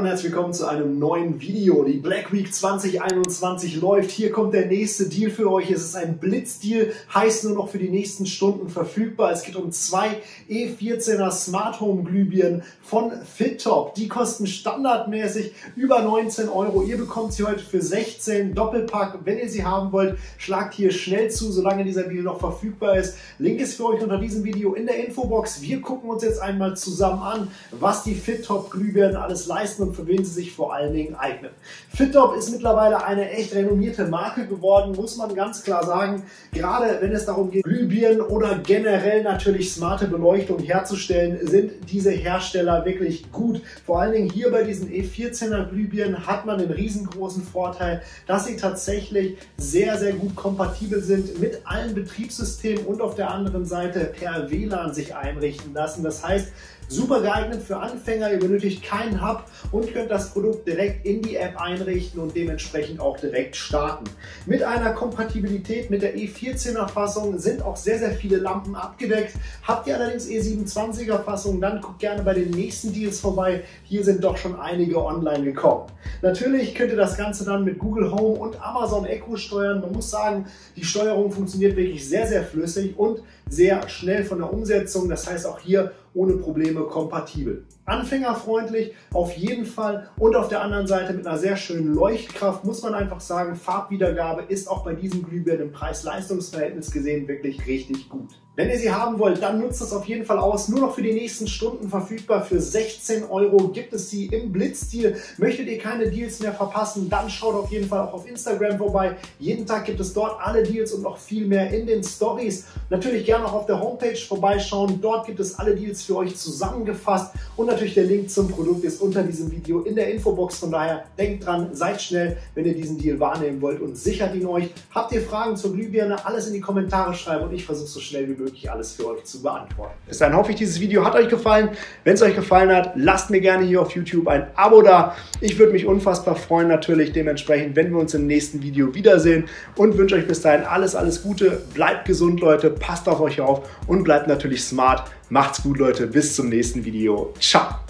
herzlich willkommen zu einem neuen Video. Die Black Week 2021 läuft. Hier kommt der nächste Deal für euch. Es ist ein Blitzdeal, heißt nur noch für die nächsten Stunden verfügbar. Es geht um zwei E14er Smart Home Glühbirnen von FitTop. Die kosten standardmäßig über 19 Euro. Ihr bekommt sie heute für 16 Doppelpack. Wenn ihr sie haben wollt, schlagt hier schnell zu, solange dieser Deal noch verfügbar ist. Link ist für euch unter diesem Video in der Infobox. Wir gucken uns jetzt einmal zusammen an, was die FitTop Glühbirnen alles leisten und für wen sie sich vor allen Dingen eignen. FitTop ist mittlerweile eine echt renommierte Marke geworden, muss man ganz klar sagen. Gerade wenn es darum geht, Glühbirnen oder generell natürlich smarte Beleuchtung herzustellen, sind diese Hersteller wirklich gut. Vor allen Dingen hier bei diesen E14er Glühbirnen hat man den riesengroßen Vorteil, dass sie tatsächlich sehr, sehr gut kompatibel sind mit allen Betriebssystemen und auf der anderen Seite per WLAN sich einrichten lassen. Das heißt, super geeignet für Anfänger, ihr benötigt keinen Hub und könnt das Produkt direkt in die App einrichten und dementsprechend auch direkt starten. Mit einer Kompatibilität mit der E14er Fassung sind auch sehr, sehr viele Lampen abgedeckt. Habt ihr allerdings E27er Fassung, dann guckt gerne bei den nächsten Deals vorbei. Hier sind doch schon einige online gekommen. Natürlich könnt ihr das Ganze dann mit Google Home und Amazon Echo steuern. Man muss sagen, die Steuerung funktioniert wirklich sehr, sehr flüssig und sehr schnell von der Umsetzung. Das heißt auch hier ohne Probleme kompatibel. Anfängerfreundlich auf jeden Fall und auf der anderen Seite mit einer sehr schönen Leuchtkraft, muss man einfach sagen, Farbwiedergabe ist auch bei diesen Glühbirnen im Preis-Leistungs-Verhältnis gesehen wirklich richtig gut. Wenn ihr sie haben wollt, dann nutzt das auf jeden Fall aus. Nur noch für die nächsten Stunden verfügbar. Für 16 Euro gibt es sie im Blitzdeal. Möchtet ihr keine Deals mehr verpassen, dann schaut auf jeden Fall auch auf Instagram vorbei. Jeden Tag gibt es dort alle Deals und noch viel mehr in den Stories. Natürlich gerne auch auf der Homepage vorbeischauen. Dort gibt es alle Deals für euch zusammengefasst. Und natürlich der Link zum Produkt ist unter diesem Video in der Infobox. Von daher denkt dran, seid schnell, wenn ihr diesen Deal wahrnehmen wollt und sichert ihn euch. Habt ihr Fragen zur Glühbirne, alles in die Kommentare schreiben und ich versuche so schnell wie möglich alles für euch zu beantworten. Bis dahin hoffe ich, dieses Video hat euch gefallen. Wenn es euch gefallen hat, lasst mir gerne hier auf YouTube ein Abo da. Ich würde mich unfassbar freuen natürlich dementsprechend, wenn wir uns im nächsten Video wiedersehen und wünsche euch bis dahin alles, alles Gute. Bleibt gesund, Leute, passt auf euch auf und bleibt natürlich smart. Macht's gut, Leute. Bis zum nächsten Video. Ciao.